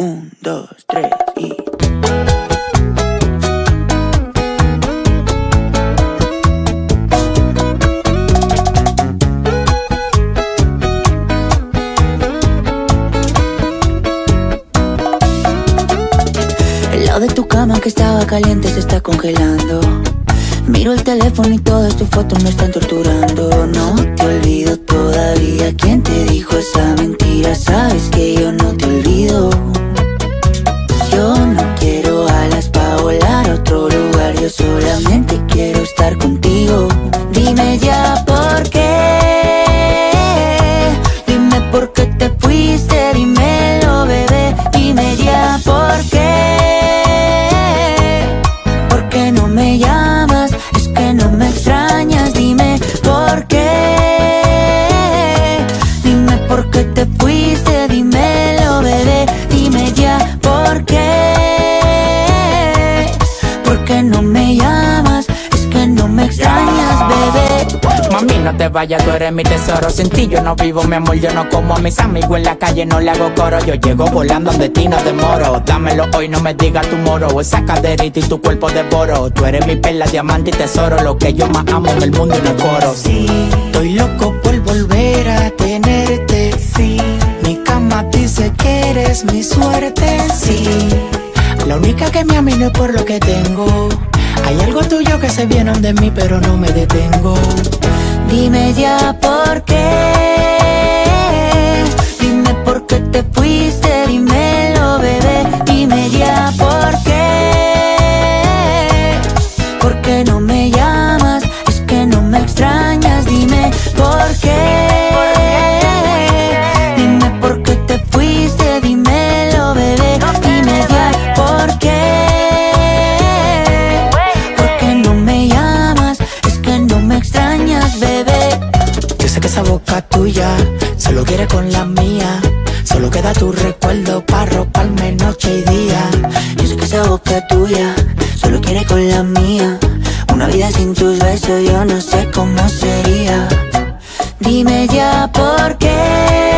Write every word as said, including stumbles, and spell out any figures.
Un, dos, tres y... El lado de tu cama que estaba caliente se está congelando. Miro el teléfono y todas tus fotos me están torturando. No te olvido todavía. ¿Quién te dijo esa mentira? Sabes que yo no te olvido. Yo no quiero alas pa' volar a otro lugar. Yo solamente quiero estar contigo. Dime ya por qué. Dime por qué te fuiste. Dímelo, bebé. Dime ya por qué. ¿Por qué no me llamas? Es que no me extrañas. Dime por qué. Dime por qué te fuiste. Dímelo, bebé. Dime ya por qué. ¿Por qué no me llamas? Es que no me extrañas, bebé. Mami, no te vayas, tú eres mi tesoro. Sin ti yo no vivo, mi amor, yo no como a mis amigos en la calle, no le hago coro. Yo llego volando donde ti no demoro. Dámelo hoy, no me digas tu moro. Esa caderita y tu cuerpo devoro. Tú eres mi perla, diamante y tesoro. Lo que yo más amo en el mundo y no el coro. Sí, estoy loco por volver a tenerte. Sí, mi cama dice que eres mi suerte. Sí, La única que me ama y no es por lo que tengo. Hay algo tuyo que se viene de mí, pero no me detengo. dime ya por qué. Dime por qué te fuiste. Dímelo, bebé. Dime ya por qué. ¿Por qué no me llamas? Es que no me extrañas. Dime por qué. Dime por qué te fuiste. Dímelo, bebé. Dime ya por qué. ¿Por qué no me llamas? Es que no me extrañas, bebé. Yo sé que esa boca tuya solo quiere con la mía. Solo queda tu recuerdo para roparme noche y día. Yo sé que esa boca tuya solo quiere con la mía. Una vida sin tus besos yo no sé cómo sería. Dime ya por qué.